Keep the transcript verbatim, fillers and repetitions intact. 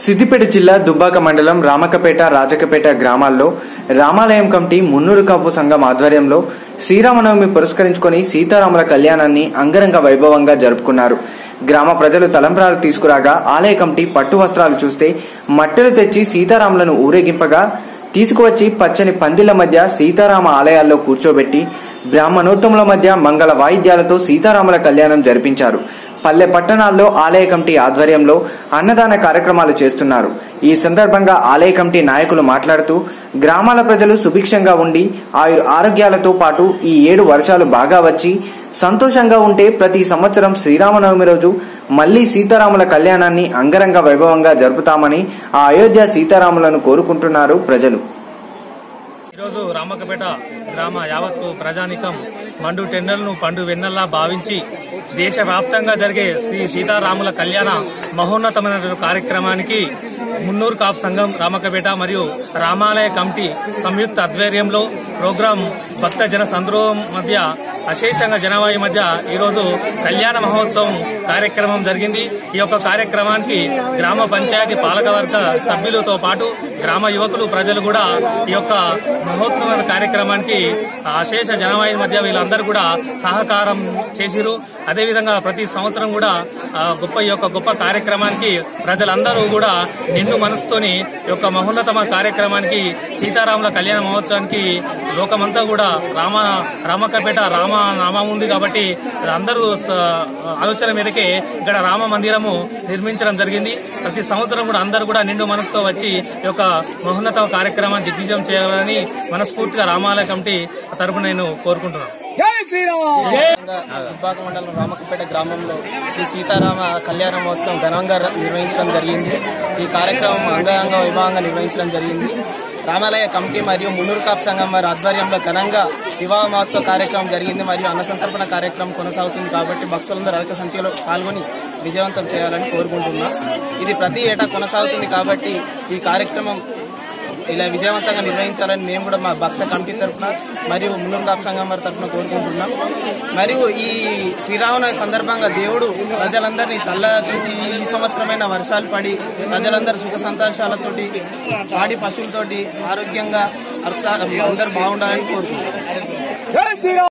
సిద్దిపేట జిల్లా దుబ్బాక మండలం రామకపేట రాజకపేట గ్రామాల్లో రామాలయం కమిటీ మున్నూరు కాపు సంఘం ఆధ్వర్యంలో శ్రీరామనవమి పురస్కరించుకొని సీతారాముల కళ్యాణాన్ని అంగరంగ వైభవంగా జరుపుకున్నారు. గ్రామ ప్రజలు తలంబ్రాలు తీసుకురాగా ఆలయ కమిటీ పట్టు వస్త్రాలు చూస్తే మట్టెలు తెచ్చి సీతారాములను ఊరేగింపగా తీసుకువచ్చి పచ్చని పందిళ్ల మధ్య సీతారామ ఆలయాల్లో కూర్చోబెట్టి బ్రాహ్మణోత్తముల మధ్య మంగళ వాయిద్యాలతో సీతారాముల కళ్యాణం జరిపించారు. పల్లె పట్టణాల్లో ఆలయ కమిటీ ఆధ్వర్యంలో అన్నదాన కార్యక్రమాలు చేస్తున్నారు. ఈ సందర్భంగా ఆలయ కమిటీ నాయకులు మాట్లాడుతూ గ్రామాల ప్రజలు సుభిక్షంగా ఉండి ఆయుర్ ఆరోగ్యాలతో పాటు ఈ ఏడు వర్షాలు బాగా వచ్చి సంతోషంగా ఉంటే ప్రతి సంవత్సరం శ్రీరామనవమి రోజు మళ్లీ సీతారాముల కళ్యాణాన్ని అంగరంగ వైభవంగా జరుపుతామని ఆ అయోధ్య సీతారాములను కోరుకుంటున్నారు ప్రజలు. ఈరోజు రామకపేట గ్రామ యావత్తు ప్రజానికం మండు టెండర్లను పండు వెన్నెల్లా భావించి దేశవ్యాప్తంగా జరిగే శ్రీ సీతారాముల కళ్యాణ మహోన్నతమైన కార్యక్రమానికి మున్నూరు కాపు సంఘం రామకపేట మరియు రామాలయ కమిటీ సంయుక్త ఆధ్వర్యంలో ప్రోగ్రాం భక్త జన సంద్రోహం మధ్య అశేషంగా జనవాయి మధ్య ఈరోజు కళ్యాణ మహోత్సవం కార్యక్రమం జరిగింది. ఈ యొక్క కార్యక్రమానికి గ్రామ పంచాయతీ పాలకవర్గ సభ్యులతో పాటు గ్రామ యువకులు ప్రజలు కూడా ఈ యొక్క మహోత్సవ కార్యక్రమానికి అశేష జనవాయి మధ్య వీళ్ళందరూ కూడా సహకారం చేసిరు. అదేవిధంగా ప్రతి సంవత్సరం కూడా గొప్ప ఈ యొక్క గొప్ప కార్యక్రమానికి ప్రజలందరూ కూడా నిండు మనసుతోని ఈ యొక్క మహోన్నతమ కార్యక్రమానికి సీతారాముల కళ్యాణ మహోత్సవానికి లోకమంతా కూడా రామ రామకపేట రామ నామం ఉంది కాబట్టి అందరూ ఆలోచన మేరకే ఇక్కడ రామ మందిరము నిర్మించడం జరిగింది. ప్రతి సంవత్సరం కూడా అందరూ కూడా నిండు మనసుతో వచ్చి ఈ యొక్క మహోన్నత కార్యక్రమాన్ని దిగ్విజయం చేయాలని మనస్ఫూర్తిగా రామాలయ కమిటీ తరఫున నేను కోరుకుంటున్నాను. దుబ్బాక మండలం రామకపేట గ్రామంలో శ్రీ సీతారామ కళ్యాణ మహోత్సవం ఘనంగా నిర్వహించడం జరిగింది. ఈ కార్యక్రమం అంగరంగ వైభవంగా నిర్వహించడం జరిగింది. రామాలయ కమిటీ మరియు మున్నూరు కాపు సంఘం వారి ఆధ్వర్యంలో ఘనంగా వివాహ మహోత్సవ కార్యక్రమం జరిగింది మరియు అన్న సంతర్పణ కార్యక్రమం కొనసాగుతుంది కాబట్టి భక్తులందరూ అధిక సంఖ్యలో పాల్గొని విజయవంతం చేయాలని కోరుకుంటున్నాం. ఇది ప్రతి ఏటా కొనసాగుతుంది కాబట్టి ఈ కార్యక్రమం ఇలా విజయవంతంగా నిర్వహించాలని మేము కూడా మా భక్త కమిటీ తరఫున మరియు మున్నూరు కాపు సంఘం వారి తరఫున కోరుకుంటున్నాం. మరియు ఈ శ్రీరామనవమి సందర్భంగా దేవుడు ప్రజలందరినీ చల్లరించి ఈ సంవత్సరమైన వర్షాలు పడి ప్రజలందరూ సుఖ సంతోషాలతోటి పాడి పశువులతోటి ఆరోగ్యంగా అందరూ బాగుండాలని కోరుకుంటున్నాం.